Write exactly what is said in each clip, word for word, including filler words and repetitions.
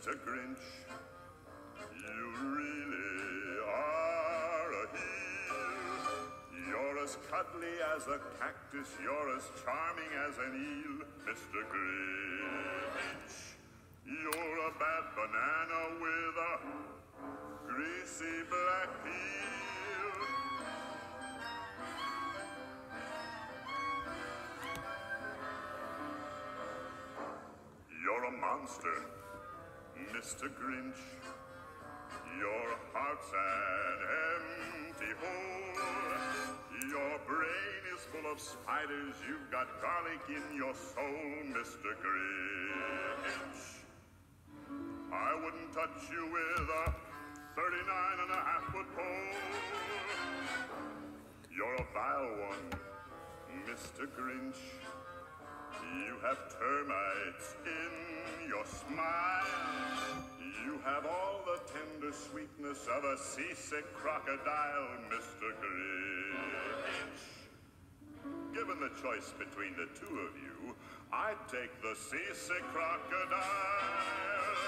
Mister Grinch, you really are a heel. You're as cuddly as a cactus, you're as charming as an eel, Mister Grinch. You're a bad banana with a greasy black peel. You're a monster, Mister Grinch. Your heart's an empty hole. Your brain is full of spiders. You've got garlic in your soul, Mister Grinch. I wouldn't touch you with a thirty-nine and a half foot pole. You're a vile one, Mister Grinch. You have termites in your smile. You have all the tender sweetness of a seasick crocodile, Mister Grinch. Given the choice between the two of you, I'd take the seasick crocodile.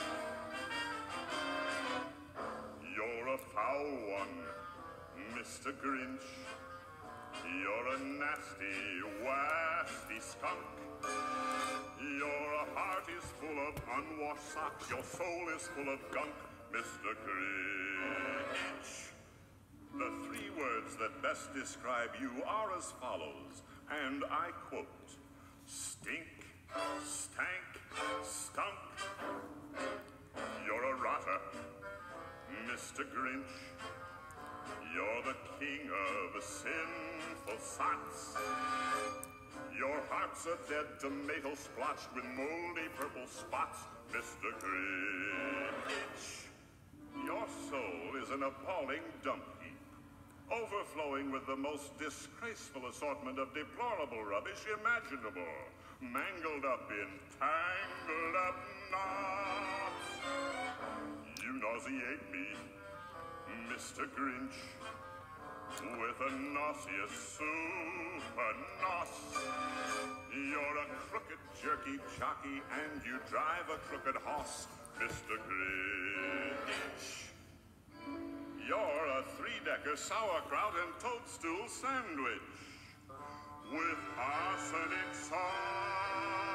You're a foul one, Mister Grinch. You're a nasty, wasty skunk. Your heart is full of unwashed socks. Your soul is full of gunk, Mister Grinch. The three words that best describe you are as follows, and I quote: stink, stank, stunk. You're a rotter, Mister Grinch. You're the king of sinful sots. Your heart's a dead tomato splotched with moldy purple spots, Mister Grinch. Your soul is an appalling dump heap, overflowing with the most disgraceful assortment of deplorable rubbish imaginable, mangled up in tangled up knots. You nauseate me, Mister Grinch, with a nauseous super nos. You're a crooked jerky jockey and you drive a crooked horse, Mister Grinch. You're a three-decker sauerkraut and toadstool sandwich with arsenic sauce.